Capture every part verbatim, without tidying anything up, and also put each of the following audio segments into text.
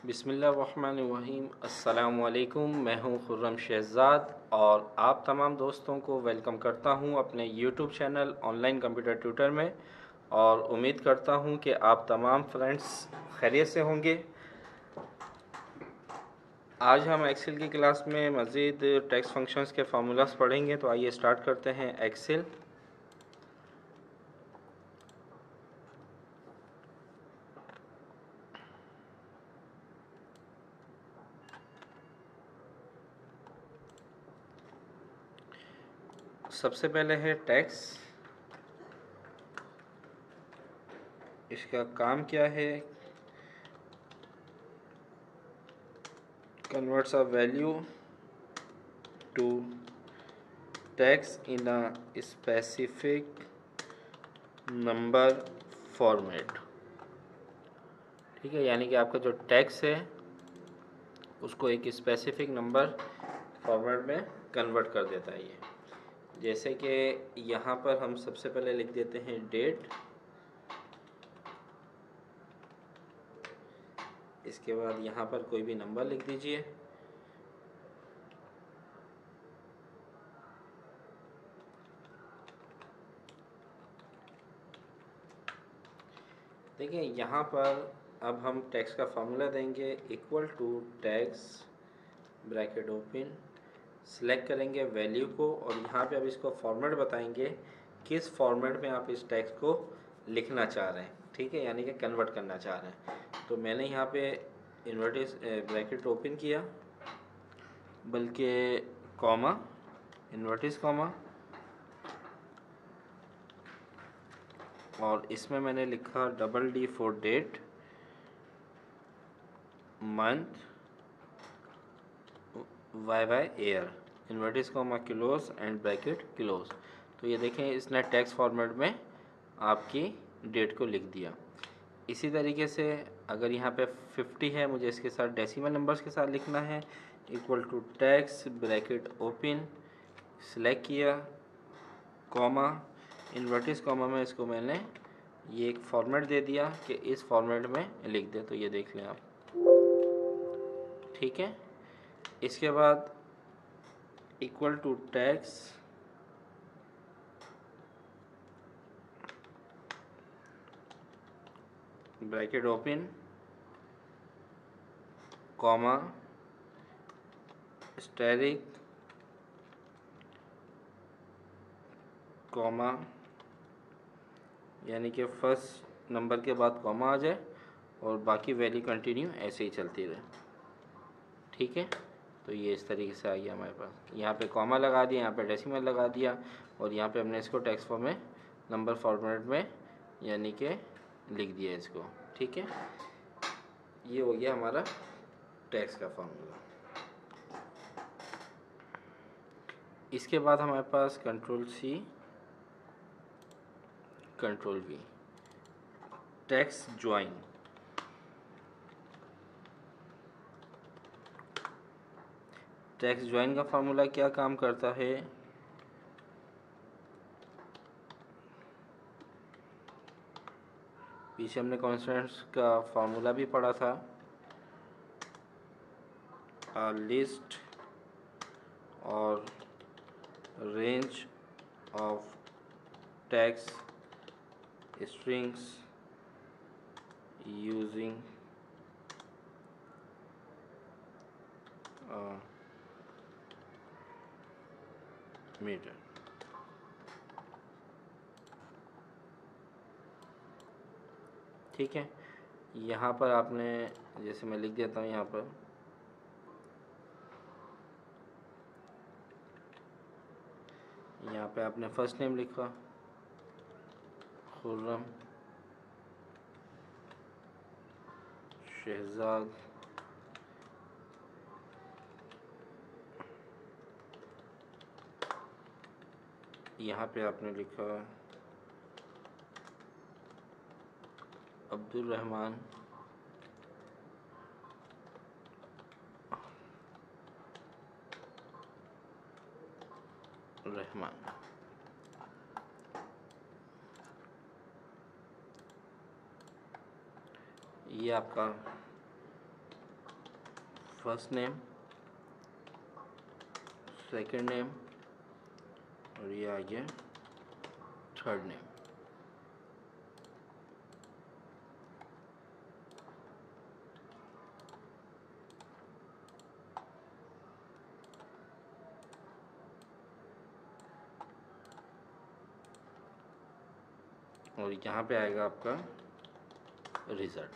बिस्मिल्लाहिर्रहमानिर्रहीम। अस्सलामु अलैकुम। मैं हूं खुर्रम शहज़ाद और आप तमाम दोस्तों को वेलकम करता हूं अपने YouTube channel online computer tutor में, और उम्मीद करता हूं कि आप तमाम फ्रेंड्स खैरियत से होंगे। आज हम एक्सेल की क्लास में मज़ीद टेक्स्ट फंक्शंस के फार्मूलास पढ़ेंगे, तो आइए स्टार्ट करते हैं एक्सेल। सबसे पहले है टैक्स। इसका काम क्या है? Converts a value to text in a specific number format. ठीक है, यानी कि आपका जो टैक्स है उसको एक स्पेसिफिक नंबर फॉर्मेट में कन्वर्ट कर देता है ये। जैसे कि यहाँ पर हम सबसे पहले लिख देते हैं डेट, इसके बाद यहाँ पर कोई भी नंबर लिख दीजिए। देखिए यहाँ पर अब हम टैक्स का फार्मूला देंगे, equal to text bracket open, select करेंगे वैल्यू को और यहाँ पे अब इसको फॉर्मेट बताएंगे किस फॉर्मेट में आप इस टैक्स को लिखना चाह रहे हैं। ठीक है, यानी कि कन्वर्ट करना चाह रहे हैं। तो मैंने यहाँ पे इन्वर्टेड ब्रैकेट ओपन किया, बल्कि कॉमा, इन्वर्टेड कॉमा, और इसमें मैंने लिखा double D for date, month, Y by year, inverted comma close and bracket close. तो ये देखें इसने टेक्स्ट फॉर्मेट में आपकी डेट को लिख दिया। इसी तरीके से अगर यहाँ पे फिफ्टी है, मुझे इसके साथ डेसिमल नंबर्स के साथ लिखना है, equal to text bracket open, select किया, कॉमा, इन्वर्टेड कॉमा में इसको मैंने ये एक फॉर्मेट दे दिया कि इस फॉर्मेट में लिख दे। तो ये देख लें आप। ठीक है, इसके बाद equal to text bracket open, comma, asterisk, comma, यानी कि फर्स्ट नंबर के बाद कॉमा आ जाए और बाकी वैल्यू कंटिन्यू ऐसे ही चलती रहे। ठीक है, तो ये इस तरीके से आ गया हमारे पास। यहाँ पे कॉमा लगा दिया, यहाँ पे डेसिमल लगा दिया और यहाँ पे हमने इसको टेक्स्ट फॉर्म में नंबर फॉर्मेट में यानी कि लिख दिया इसको। ठीक है, ये हो गया हमारा टैक्स का फॉर्मूला। इसके बाद हमारे पास control C, control V, text join. Text join का फार्मूला क्या काम करता है? पीछे हमने कॉन्स्टेंट्स का फार्मूला भी पढ़ा था। अ लिस्ट और range of text strings using metre. ठीक है, यहाँ पर आपने, जैसे मैं लिख देता हूँ यहाँ पर, यहाँ पे आपने फर्स्ट नेम लिखा खुर्रम शहज़ाद, यहाँ पे आपने लिखा अब्दुल रहमान रहमान। ये आपका फर्स्ट नेम, सेकंड नेम और ये आ गया थर्ड नेम। और यहाँ पे आएगा आपका रिजल्ट।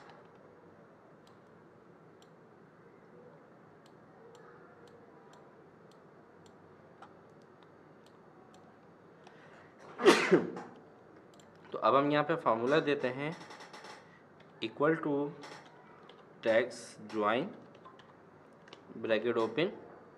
तो अब हम यहाँ पे फार्मूला देते हैं equal to text join bracket open,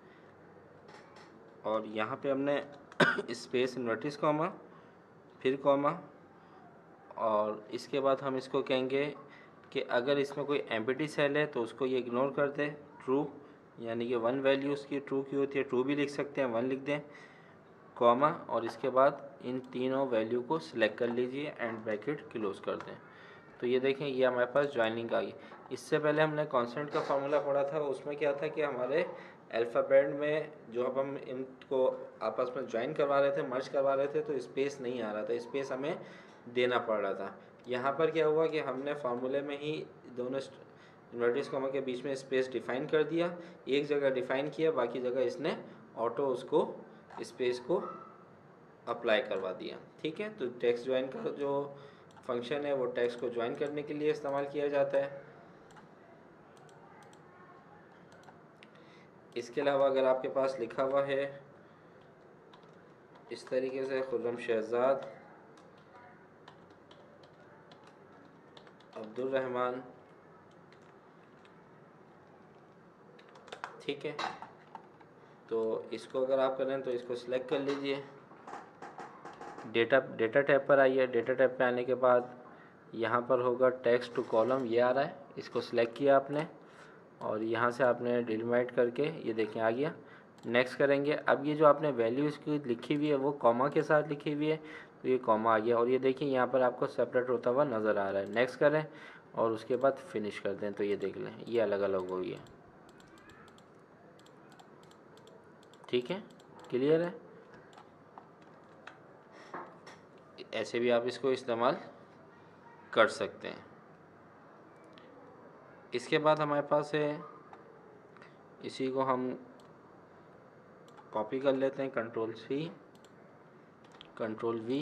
और यहाँ पे हमने स्पेस इन्वर्टिस कॉमा फिर कॉमा, और इसके बाद हम इसको कहेंगे कि अगर इसमें कोई एम्प्टी सेल है तो उसको ये इग्नोर कर दें, ट्रू, यानी कि वन वैल्यू उसकी ट्रू की होती है, ट्रू भी लिख सकते हैं, वन लिख दें, कॉमा, और इसके बाद इन तीनों वैल्यू को सिलेक्ट कर लीजिए एंड ब्रैकेट क्लोज कर दें। तो ये देखें ये हमारे पास ज्वाइनिंग आ गई। इससे पहले हमने कॉन्स्टेंट का फार्मूला पढ़ा था, उसमें क्या था कि हमारे अल्फ़ाबेट में जो अब हम इनको आपस में ज्वाइन करवा रहे थे, मर्ज करवा रहे थे, तो स्पेस नहीं आ रहा था, स्पेस हमें देना पड़ रहा था। यहाँ पर क्या हुआ कि हमने फार्मूले में ही दोनों इन्वर्टिस कॉमा के बीच में स्पेस डिफाइन कर दिया, एक जगह डिफाइन किया, बाकी जगह इसने ऑटो उसको स्पेस को अप्लाई करवा दिया। ठीक है, तो टेक्स्ट ज्वाइन का जो फंक्शन है वो टेक्स्ट को ज्वाइन करने के लिए इस्तेमाल किया जाता है। इसके अलावा अगर आपके पास लिखा हुआ है इस तरीके से खुर्रम शहजाद अब्दुल रहमान, ठीक है, तो इसको अगर आप करें तो इसको सिलेक्ट कर लीजिए, डेटा डेटा टैब पर आइए। डेटा टैब पे आने के बाद यहाँ पर होगा टेक्स्ट टू कॉलम, ये आ रहा है, इसको सिलेक्ट किया आपने और यहाँ से आपने डिलीमाइट करके ये देखें आ गया। नेक्स्ट करेंगे। अब ये जो आपने वैल्यू इसकी लिखी हुई है वो कॉमा के साथ लिखी हुई है, तो ये कॉमा आ गया और ये देखिए यहाँ पर आपको सेपरेट होता हुआ नज़र आ रहा है। नेक्स्ट करें और उसके बाद फिनिश कर दें, तो ये देख लें ये अलग अलग हो गया। ठीक है, क्लियर है। ऐसे भी आप इसको इस्तेमाल कर सकते हैं। इसके बाद हमारे पास है, इसी को हम कॉपी कर लेते हैं, कंट्रोल सी कंट्रोल वी,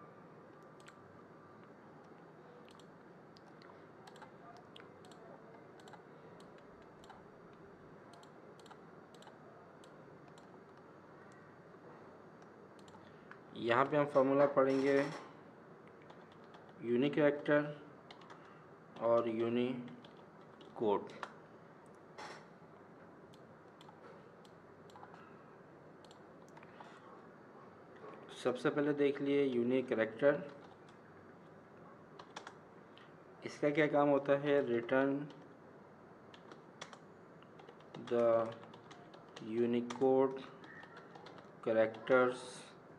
यहाँ पे हम फार्मूला पढ़ेंगे यूनिक कैरेक्टर और यूनिकोड। सबसे पहले देख लिए यूनिक कैरेक्टर, इसका क्या काम होता है, return the Unicode characters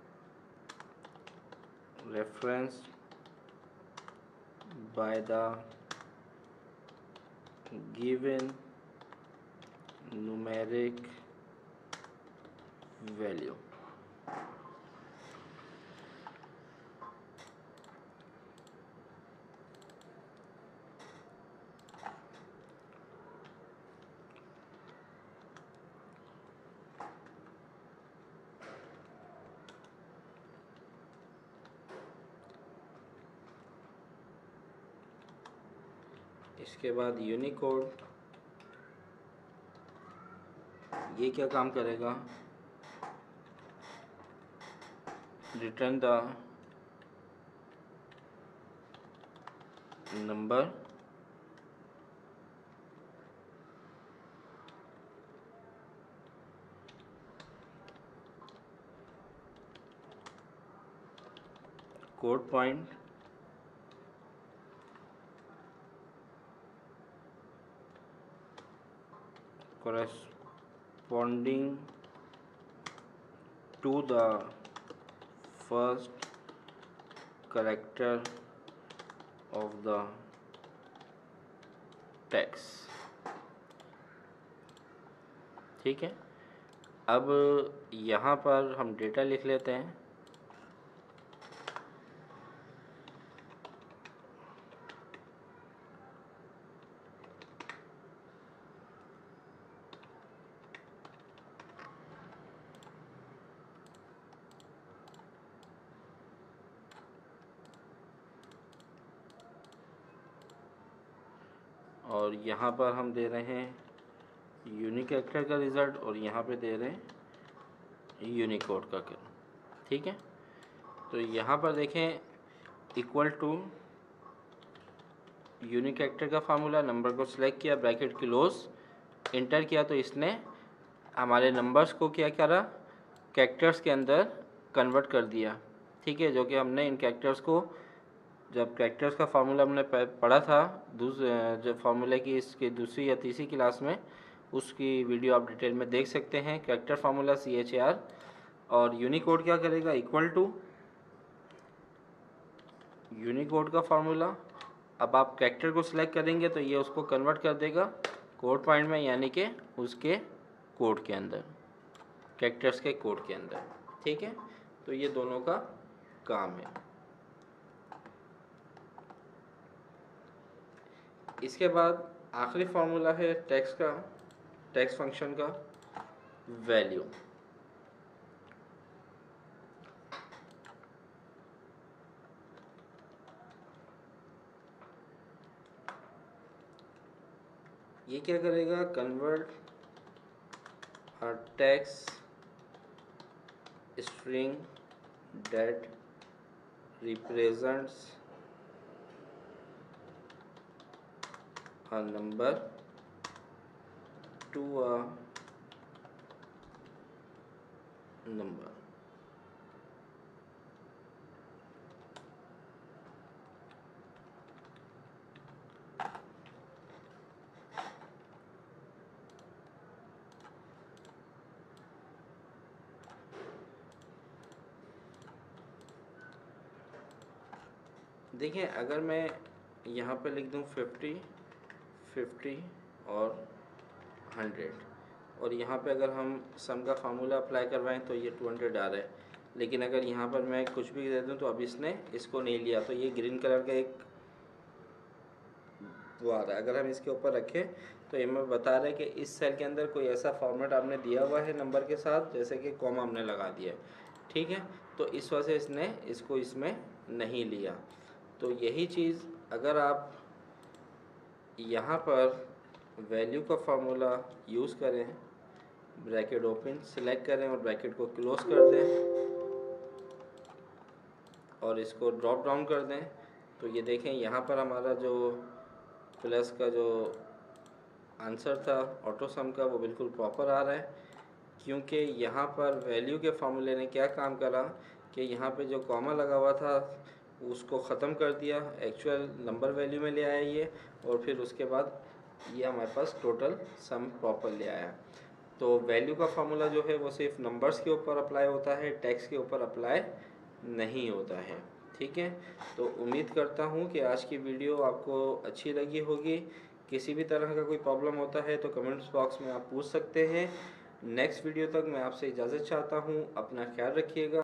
referenced by the given numeric value। इसके बाद यूनिकोड, ये क्या काम करेगा, return the number code point corresponding to the first character of the text। ठीक है, अब यहाँ पर हम डेटा लिख लेते हैं। और यहाँ पर हम दे रहे हैं यूनिक कैरेक्टर का रिज़ल्ट और यहाँ पे दे रहे हैं यूनिकोड का। ठीक है, तो यहाँ पर देखें इक्वल टू यूनिक कैरेक्टर का फार्मूला, नंबर को सिलेक्ट किया, ब्रैकेट क्लोज, इंटर किया, तो इसने हमारे नंबर्स को क्या करा, कैरेक्टर्स के अंदर कन्वर्ट कर दिया। ठीक है, जो कि हमने इन कैरेक्टर्स को, जब कैरेक्टर्स का फार्मूला हमने पढ़ा था दूस जब फार्मूले की इसकी दूसरी या तीसरी क्लास में, उसकी वीडियो आप डिटेल में देख सकते हैं। Character formula C H A R, और यूनिकोड क्या करेगा, इक्वल टू यूनिकोड का फार्मूला। अब आप कैरेक्टर को सिलेक्ट करेंगे तो ये उसको कन्वर्ट कर देगा कोड पॉइंट में, यानी कि उसके कोड के अंदर, कैरेक्टर्स के कोड के अंदर। ठीक है, तो ये दोनों का काम है। इसके बाद आखिरी फार्मूला है टेक्स्ट का, टेक्स्ट फंक्शन का वैल्यू। ये क्या करेगा, convert a text string that represents a number to a number। देखिए, अगर मैं यहाँ पे लिख दूँ फिफ्टी फिफ्टी और हंड्रेड, और यहाँ पे अगर हम सम का फार्मूला अप्लाई करवाएं तो ये टू हंड्रेड आ रहा है, लेकिन अगर यहाँ पर मैं कुछ भी दे दूँ तो अब इसने इसको नहीं लिया, तो ये ग्रीन कलर का एक वो आ रहा है। अगर हम इसके ऊपर रखें तो ये मैं बता रहा है कि इस सेल के अंदर कोई ऐसा फॉर्मेट आपने दिया हुआ है नंबर के साथ, जैसे कि कॉमा हमने लगा दिया है। ठीक है, तो इस वजह से इसने इसको इसमें नहीं लिया। तो यही चीज़ अगर आप यहाँ पर वैल्यू का फार्मूला यूज़ करें, ब्रैकेट ओपन सिलेक्ट करें और ब्रैकेट को क्लोज कर दें और इसको ड्रॉप डाउन कर दें, तो ये देखें यहाँ पर हमारा जो प्लस का जो आंसर था ऑटो सम का, वो बिल्कुल प्रॉपर आ रहा है, क्योंकि यहाँ पर वैल्यू के फार्मूले ने क्या काम करा कि यहाँ पे जो कॉमा लगा हुआ था उसको ख़त्म कर दिया, एक्चुअल नंबर वैल्यू में ले आया ये, और फिर उसके बाद ये हमारे पास टोटल सम प्रॉपर ले आया। तो वैल्यू का फार्मूला जो है वो सिर्फ नंबर्स के ऊपर अप्लाई होता है, टेक्स्ट के ऊपर अप्लाई नहीं होता है। ठीक है, तो उम्मीद करता हूँ कि आज की वीडियो आपको अच्छी लगी होगी। किसी भी तरह का कोई प्रॉब्लम होता है तो कमेंट्स बॉक्स में आप पूछ सकते हैं। नेक्स्ट वीडियो तक मैं आपसे इजाज़त चाहता हूँ, अपना ख्याल रखिएगा।